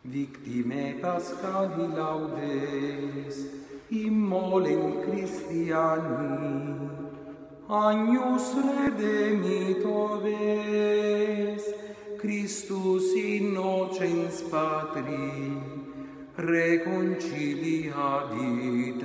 Victime Paschali laudes, immolem Christiani, Agnus redemitor Christus innocens Patri, reconciliavit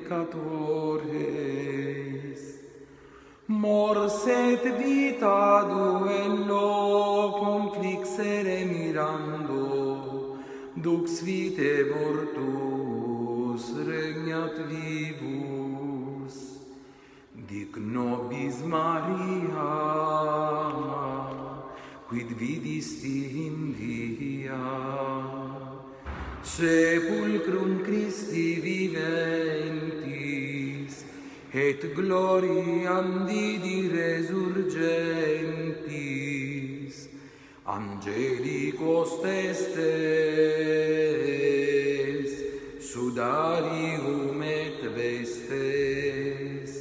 peccatores. Mors et vita duello conflixere mirando, dux vitae mortus regnat vivus. Dic nobis Maria, quid vidisti in via, sepulcrum Christi viventis, et gloriam Dei resurgentis, angelicos testes, sudarium et vestes,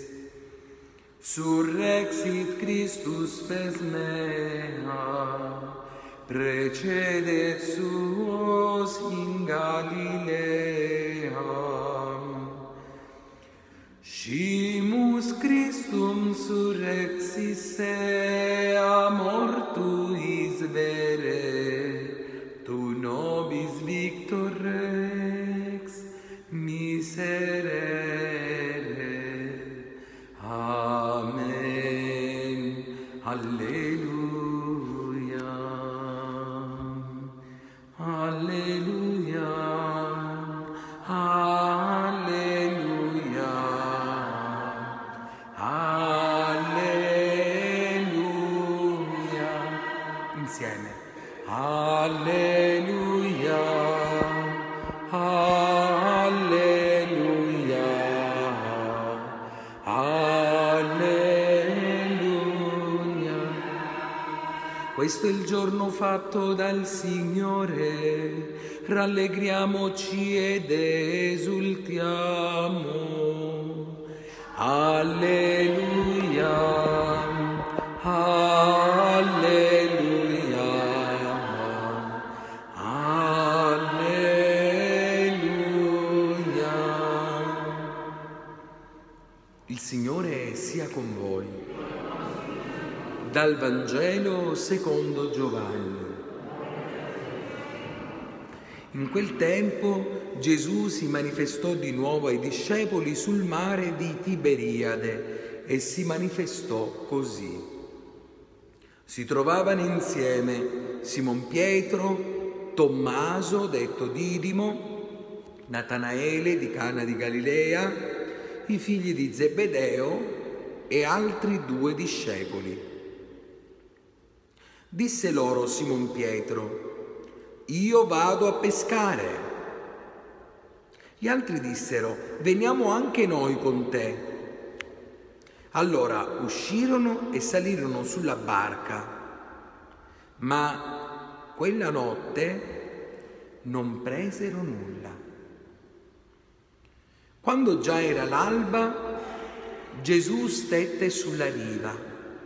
surrexit Christus pes mea, precedet suos in Galilea. Scimus Christum surrexis ea mortuis vere, tu nobis victor rex miserere. Amen. Alleluia. Alleluia. Alleluia. Alleluia. Insieme. Alleluia. Alleluia. Alleluia. Questo è il giorno fatto dal Signore, rallegriamoci ed esultiamo. Alleluia, alleluia, alleluia. Il Signore sia con voi. Dal Vangelo secondo Giovanni. In quel tempo Gesù si manifestò di nuovo ai discepoli sul mare di Tiberiade e si manifestò così. Si trovavano insieme Simon Pietro, Tommaso, detto Didimo, Natanaele di Cana di Galilea, i figli di Zebedeo e altri 2 discepoli. Disse loro Simon Pietro: io vado a pescare. Gli altri dissero: veniamo anche noi con te. Allora uscirono e salirono sulla barca, ma quella notte non presero nulla. Quando già era l'alba, Gesù stette sulla riva.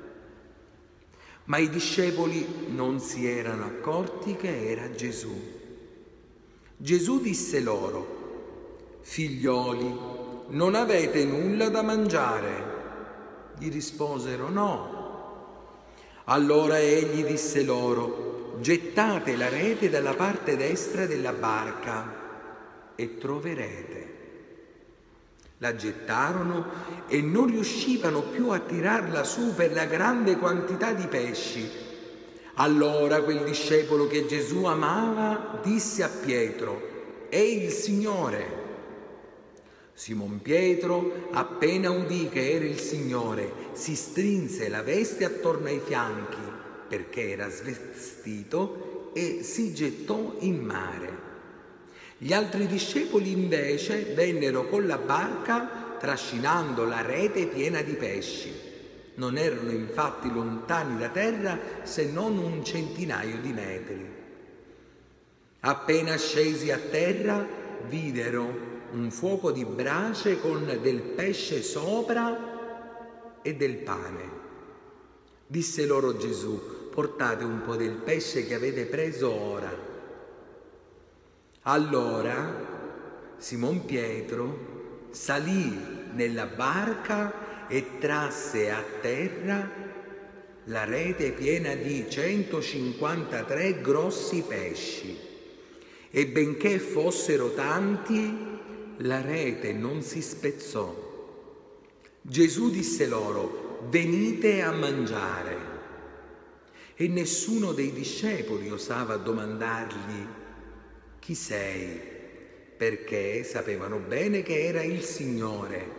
Ma i discepoli non si erano accorti che era Gesù. Gesù disse loro: figlioli, non avete nulla da mangiare? Gli risposero: no. Allora egli disse loro: gettate la rete dalla parte destra della barca e troverete. La gettarono e non riuscivano più a tirarla su per la grande quantità di pesci. Allora quel discepolo che Gesù amava disse a Pietro: è il Signore. Simon Pietro, appena udì che era il Signore, si strinse la veste attorno ai fianchi, perché era svestito, e si gettò in mare. Gli altri discepoli invece vennero con la barca trascinando la rete piena di pesci. Non erano infatti lontani da terra se non 1 centinaio di metri. Appena scesi a terra videro un fuoco di brace con del pesce sopra e del pane. Disse loro Gesù: portate un po' del pesce che avete preso ora. Allora Simon Pietro salì nella barca e trasse a terra la rete piena di 153 grossi pesci. E benché fossero tanti, la rete non si spezzò. Gesù disse loro: venite a mangiare. E nessuno dei discepoli osava domandargli: chi sei? Perché sapevano bene che era il Signore.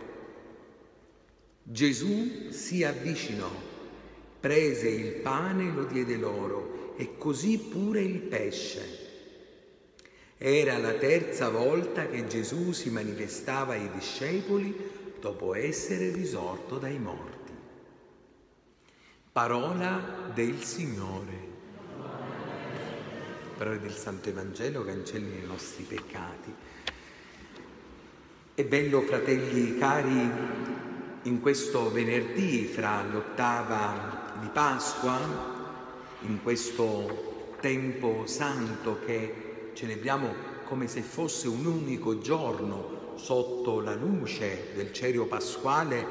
Gesù si avvicinò, prese il pane e lo diede loro, e così pure il pesce. Era la terza volta che Gesù si manifestava ai discepoli dopo essere risorto dai morti. Parola del Signore. Parole del Santo Evangelo cancelli i nostri peccati. È bello, fratelli cari, in questo venerdì fra l'ottava di Pasqua, in questo tempo santo che celebriamo come se fosse un unico giorno sotto la luce del cerio pasquale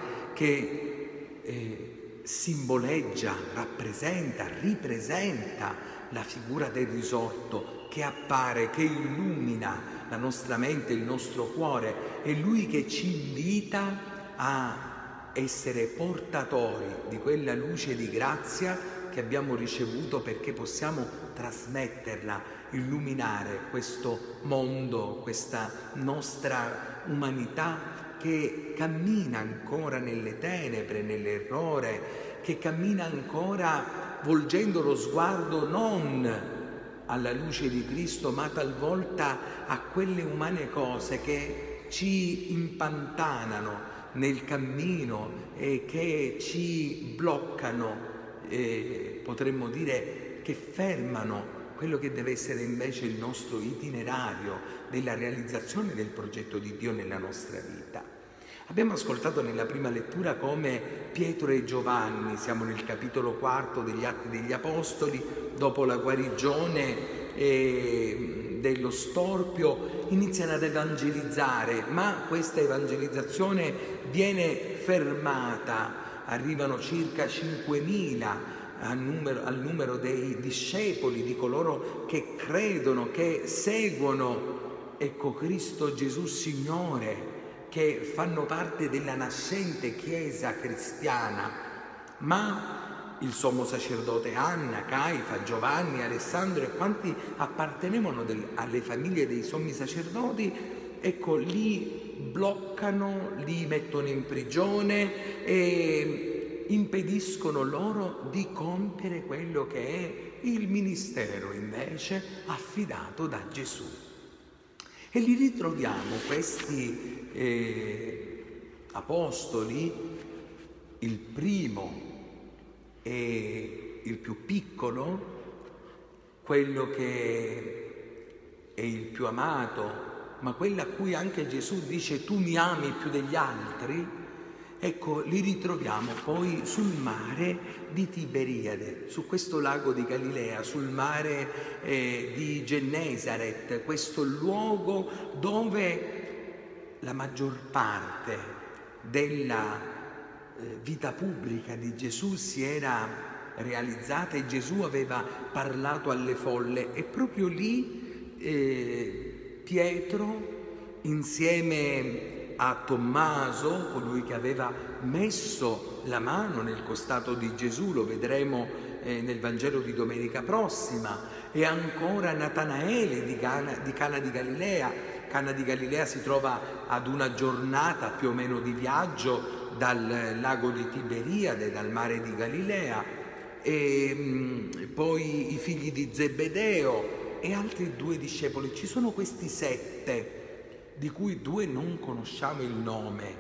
che simboleggia, rappresenta, ripresenta la figura del risorto che appare, che illumina la nostra mente, il nostro cuore. È Lui che ci invita a essere portatori di quella luce di grazia che abbiamo ricevuto, perché possiamo trasmetterla, illuminare questo mondo, questa nostra umanità che cammina ancora nelle tenebre, nell'errore, che cammina ancora volgendo lo sguardo non alla luce di Cristo, ma talvolta a quelle umane cose che ci impantanano nel cammino e che ci bloccano, potremmo dire che fermano quello che deve essere invece il nostro itinerario della realizzazione del progetto di Dio nella nostra vita. Abbiamo ascoltato nella prima lettura come Pietro e Giovanni, siamo nel capitolo 4 degli Atti degli Apostoli, dopo la guarigione dello storpio iniziano ad evangelizzare, ma questa evangelizzazione viene fermata, arrivano circa 5.000 al numero dei discepoli, di coloro che credono, che seguono, ecco, Cristo Gesù Signore, che fanno parte della nascente Chiesa cristiana. Ma il sommo sacerdote Anna, Caifa, Giovanni, Alessandro e quanti appartenevano alle famiglie dei sommi sacerdoti, ecco, li bloccano, li mettono in prigione e impediscono loro di compiere quello che è il ministero invece affidato da Gesù. E li ritroviamo questi apostoli, il primo e il più piccolo, quello che è il più amato, ma quello a cui anche Gesù dice tu mi ami più degli altri, ecco, li ritroviamo poi sul mare di Tiberiade, su questo lago di Galilea, sul mare di Gennesaret, questo luogo dove la maggior parte della vita pubblica di Gesù si era realizzata e Gesù aveva parlato alle folle. E proprio lì Pietro, insieme a Tommaso, colui che aveva messo la mano nel costato di Gesù, lo vedremo nel Vangelo di domenica prossima, e ancora Natanaele di Cana di Galilea. Cana di Galilea si trova ad una giornata più o meno di viaggio dal lago di Tiberiade, dal mare di Galilea, e poi i figli di Zebedeo e altri 2 discepoli. Ci sono questi 7, di cui 2 non conosciamo il nome,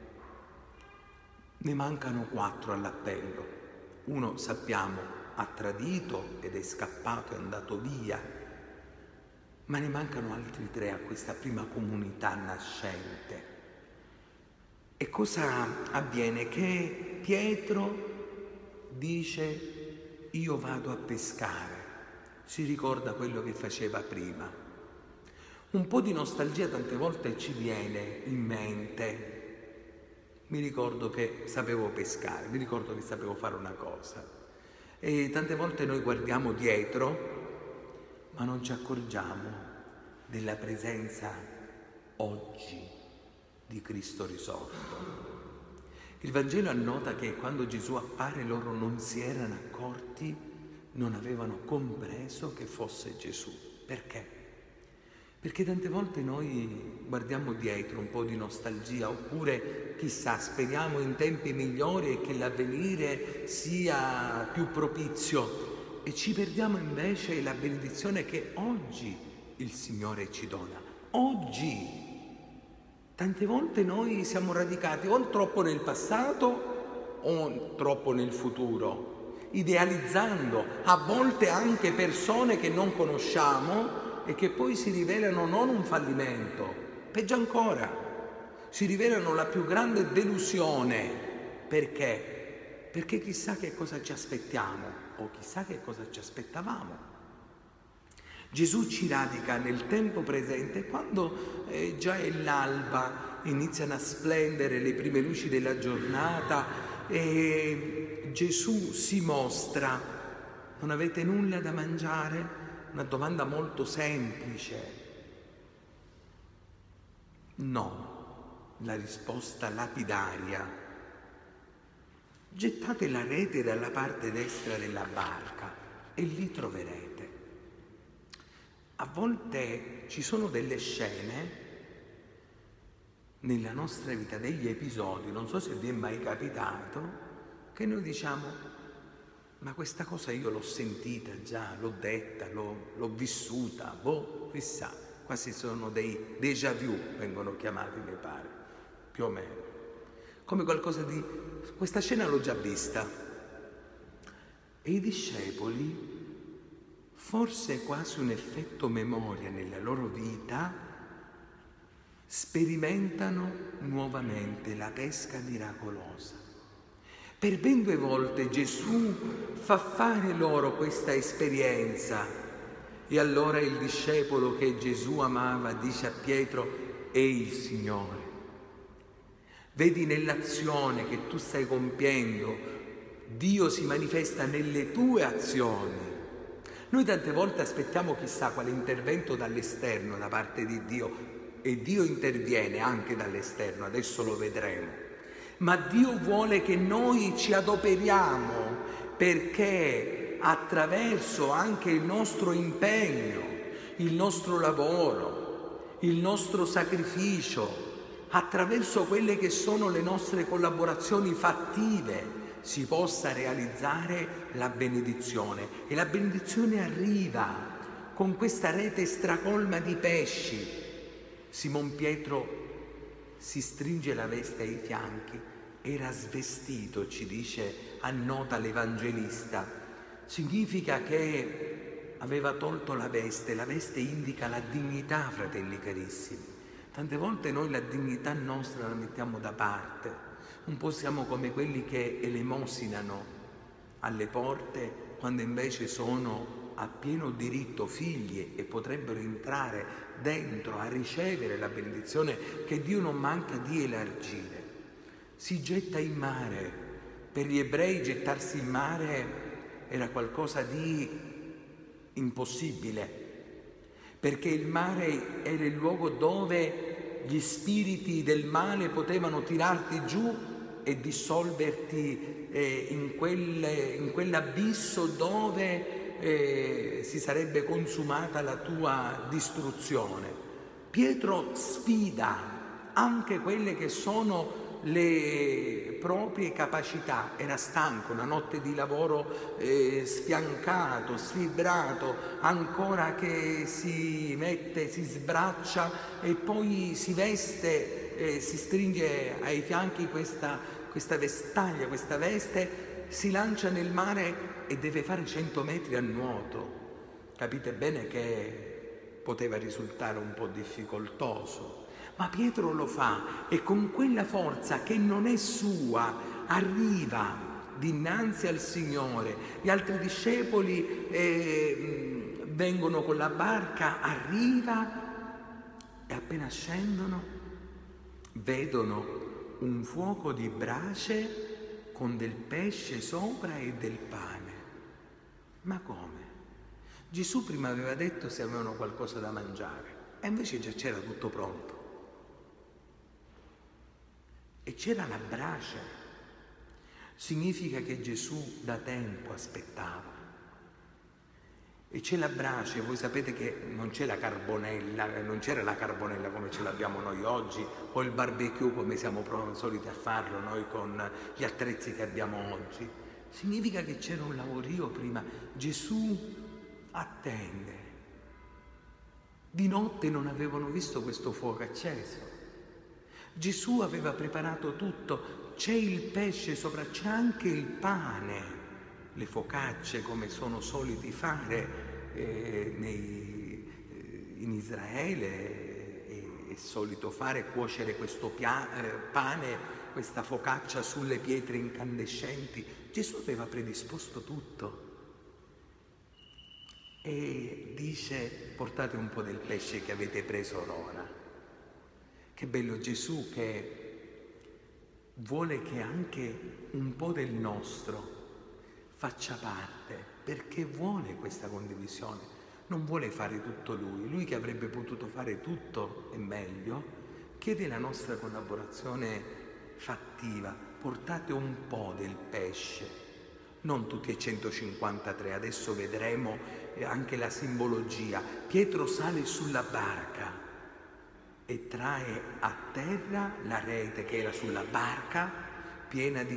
ne mancano 4 all'appello. Uno sappiamo ha tradito ed è scappato, è andato via, ma ne mancano altri 3 a questa prima comunità nascente. E cosa avviene? Che Pietro dice io vado a pescare, si ricorda quello che faceva prima. Un po' di nostalgia tante volte ci viene in mente. Mi ricordo che sapevo pescare, mi ricordo che sapevo fare una cosa. E tante volte noi guardiamo dietro, ma non ci accorgiamo della presenza oggi di Cristo risorto. Il Vangelo annota che quando Gesù appare loro non si erano accorti, non avevano compreso che fosse Gesù. Perché? Perché tante volte noi guardiamo dietro un po' di nostalgia, oppure chissà, speriamo in tempi migliori e che l'avvenire sia più propizio e ci perdiamo invece la benedizione che oggi il Signore ci dona. Oggi! Tante volte noi siamo radicati o troppo nel passato o troppo nel futuro, idealizzando a volte anche persone che non conosciamo e che poi si rivelano non un fallimento, peggio ancora, si rivelano la più grande delusione. Perché? Perché chissà che cosa ci aspettiamo o chissà che cosa ci aspettavamo. Gesù ci radica nel tempo presente quando già è l'alba, iniziano a splendere le prime luci della giornata e Gesù si mostra. Non avete nulla da mangiare? Una domanda molto semplice. No, la risposta lapidaria. Gettate la rete dalla parte destra della barca e lì troverete. A volte ci sono delle scene nella nostra vita, degli episodi, non so se vi è mai capitato, che noi diciamo: ma questa cosa io l'ho sentita già, l'ho detta, l'ho vissuta, chissà, quasi sono dei déjà vu, vengono chiamati, mi pare, più o meno. Come qualcosa di, questa scena l'ho già vista. E i discepoli, forse quasi un effetto memoria nella loro vita, sperimentano nuovamente la pesca miracolosa. Per ben 2 volte Gesù fa fare loro questa esperienza e allora il discepolo che Gesù amava dice a Pietro: è il Signore. Vedi nell'azione che tu stai compiendo, Dio si manifesta nelle tue azioni. Noi tante volte aspettiamo chissà quale intervento dall'esterno da parte di Dio e Dio interviene anche dall'esterno, adesso lo vedremo. Ma Dio vuole che noi ci adoperiamo perché attraverso anche il nostro impegno, il nostro lavoro, il nostro sacrificio, attraverso quelle che sono le nostre collaborazioni fattive, si possa realizzare la benedizione. E la benedizione arriva con questa rete stracolma di pesci. Simon Pietro si stringe la veste ai fianchi, era svestito, ci dice, annota l'Evangelista. Significa che aveva tolto la veste indica la dignità, fratelli carissimi. Tante volte noi la dignità nostra la mettiamo da parte, un po' siamo come quelli che elemosinano alle porte quando invece sono a pieno diritto figli e potrebbero entrare dentro a ricevere la benedizione che Dio non manca di elargire. Si getta in mare. Per gli ebrei gettarsi in mare era qualcosa di impossibile, perché il mare era il luogo dove gli spiriti del male potevano tirarti giù e dissolverti in quell'abisso dove si sarebbe consumata la tua distruzione. Pietro sfida anche quelle che sono le proprie capacità. Era stanco, una notte di lavoro sfiancato, sfibrato, ancora che si mette, si sbraccia e poi si veste, si stringe ai fianchi questa vestaglia, questa veste, si lancia nel mare e deve fare 100 metri a nuoto. Capite bene che poteva risultare un po' difficoltoso. Ma Pietro lo fa e con quella forza che non è sua arriva dinanzi al Signore. Gli altri discepoli vengono con la barca, arriva e appena scendono vedono un fuoco di brace con del pesce sopra e del pane. Ma come? Gesù prima aveva detto se avevano qualcosa da mangiare e invece già c'era tutto pronto. E c'era la brace. Significa che Gesù da tempo aspettava. E c'è la brace, voi sapete che non c'è la carbonella, non c'era la carbonella come ce l'abbiamo noi oggi, o il barbecue come siamo soliti a farlo noi con gli attrezzi che abbiamo oggi. Significa che c'era un lavorio prima. Gesù attende. Di notte non avevano visto questo fuoco acceso. Gesù aveva preparato tutto, c'è il pesce sopra, c'è anche il pane, le focacce come sono soliti fare in Israele, è solito fare, cuocere questo pane, questa focaccia sulle pietre incandescenti. Gesù aveva predisposto tutto e dice: portate un po' del pesce che avete preso ora. Che bello Gesù che vuole che anche un po' del nostro faccia parte, perché vuole questa condivisione, non vuole fare tutto lui che avrebbe potuto fare tutto e meglio, chiede la nostra collaborazione fattiva. Portate un po' del pesce, non tutti e 153, adesso vedremo anche la simbologia. Pietro sale sulla barca e trae a terra la rete che era sulla barca, piena di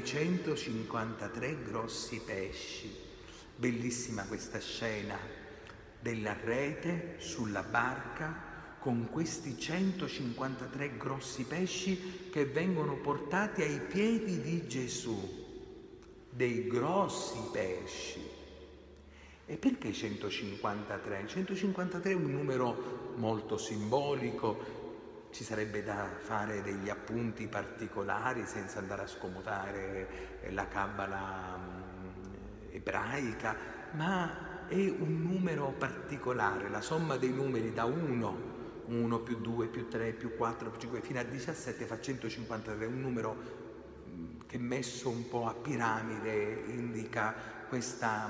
153 grossi pesci. Bellissima questa scena della rete sulla barca con questi 153 grossi pesci che vengono portati ai piedi di Gesù. Dei grossi pesci. E perché 153? 153 è un numero molto simbolico. Ci sarebbe da fare degli appunti particolari senza andare a scomodare la cabala ebraica, ma è un numero particolare, la somma dei numeri da 1 più 2 più 3 più 4 più 5 fino a 17 fa 153, un numero che messo un po' a piramide indica questa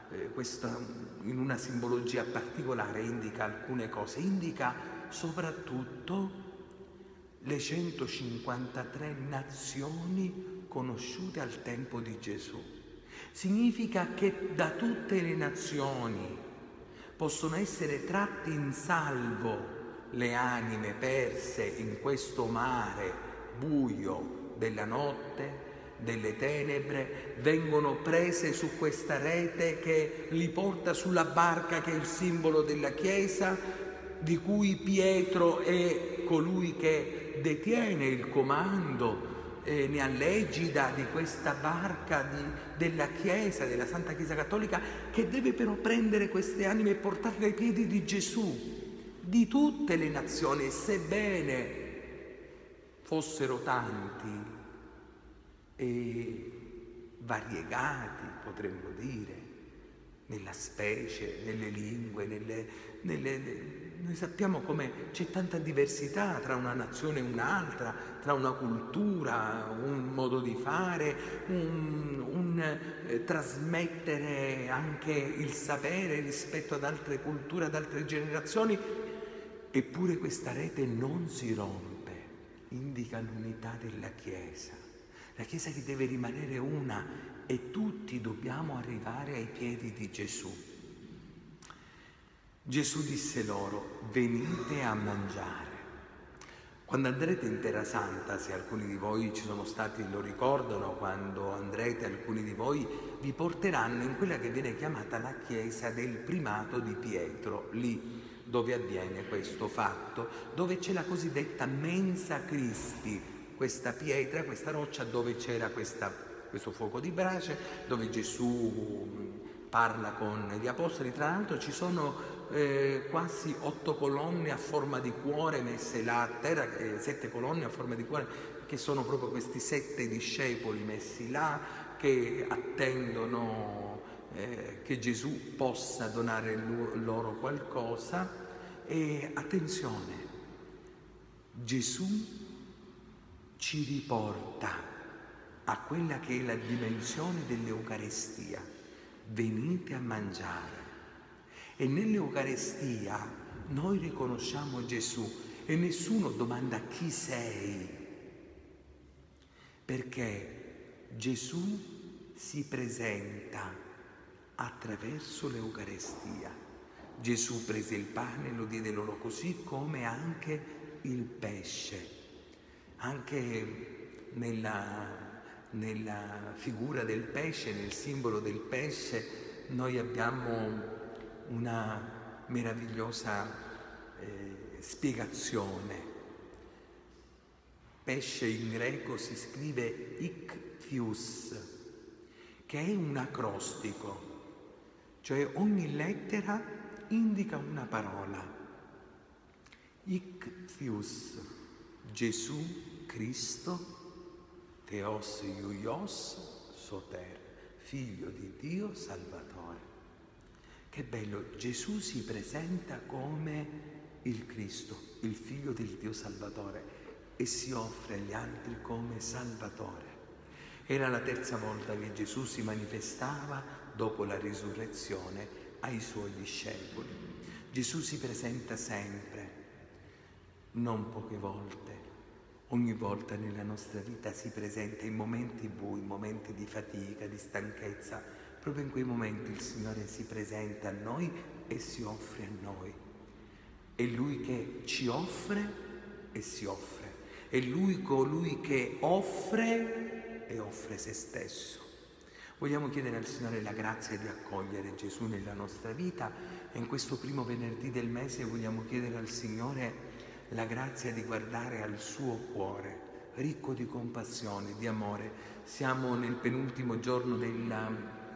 in una simbologia particolare, indica alcune cose, indica soprattutto le 153 nazioni conosciute al tempo di Gesù. Significa che da tutte le nazioni possono essere tratte in salvo le anime perse in questo mare buio della notte, delle tenebre, vengono prese su questa rete che li porta sulla barca che è il simbolo della Chiesa, di cui Pietro è colui che detiene il comando, ne ha l'egida di questa barca della Chiesa, della Santa Chiesa Cattolica, che deve però prendere queste anime e portarle ai piedi di Gesù, di tutte le nazioni, sebbene fossero tanti e variegati, potremmo dire, nella specie, nelle lingue, noi sappiamo come c'è tanta diversità tra una nazione e un'altra, tra una cultura, un modo di fare, trasmettere anche il sapere rispetto ad altre culture, ad altre generazioni, eppure questa rete non si rompe, indica l'unità della Chiesa, la Chiesa che deve rimanere una e tutti dobbiamo arrivare ai piedi di Gesù. Gesù disse loro: venite a mangiare. Quando andrete in Terra Santa, se alcuni di voi ci sono stati lo ricordano, quando andrete alcuni di voi vi porteranno in quella che viene chiamata la chiesa del primato di Pietro, lì dove avviene questo fatto, dove c'è la cosiddetta mensa Christi, questa pietra, questa roccia dove c'era questo fuoco di brace, dove Gesù parla con gli apostoli. Tra l'altro ci sono quasi 8 colonne a forma di cuore messe là a terra, 7 colonne a forma di cuore, che sono proprio questi 7 discepoli messi là che attendono che Gesù possa donare loro qualcosa. E attenzione, Gesù ci riporta a quella che è la dimensione dell'Eucarestia. Venite a mangiare. E nell'Eucarestia noi riconosciamo Gesù e nessuno domanda chi sei, perché Gesù si presenta attraverso l'Eucarestia. Gesù prese il pane e lo diede loro, così come anche il pesce. Anche nella figura del pesce, nel simbolo del pesce, noi abbiamo una meravigliosa spiegazione. Pesce in greco si scrive ichthyus, che è un acrostico, cioè ogni lettera indica una parola. Ichthyus, Gesù Cristo, Theos Iuios Soter, Figlio di Dio Salvatore. Che bello, Gesù si presenta come il Cristo, il Figlio del Dio Salvatore, e si offre agli altri come Salvatore. Era la terza volta che Gesù si manifestava dopo la risurrezione ai suoi discepoli. Gesù si presenta sempre, non poche volte. Ogni volta nella nostra vita si presenta in momenti bui, momenti di fatica, di stanchezza. Proprio in quei momenti il Signore si presenta a noi e si offre a noi. È Lui che ci offre e si offre. È Lui colui che offre e offre se stesso. Vogliamo chiedere al Signore la grazia di accogliere Gesù nella nostra vita e in questo primo venerdì del mese vogliamo chiedere al Signore la grazia di guardare al suo cuore, ricco di compassione, di amore. Siamo nel penultimo giorno della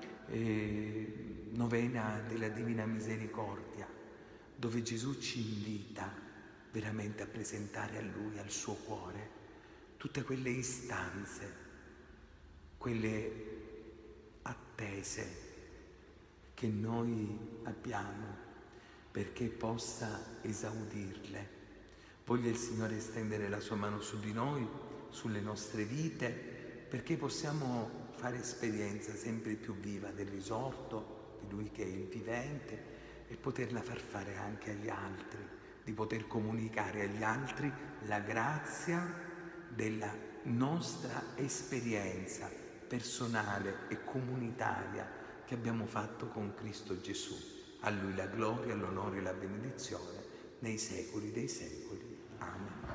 novena della Divina Misericordia, dove Gesù ci invita veramente a presentare a Lui, al suo cuore, tutte quelle istanze, quelle attese che noi abbiamo perché possa esaudirle. Voglia il Signore estendere la sua mano su di noi, sulle nostre vite, perché possiamo fare esperienza sempre più viva del risorto, di Lui che è il vivente, e poterla far fare anche agli altri, di poter comunicare agli altri la grazia della nostra esperienza personale e comunitaria che abbiamo fatto con Cristo Gesù. A Lui la gloria, l'onore e la benedizione nei secoli dei secoli. Amen.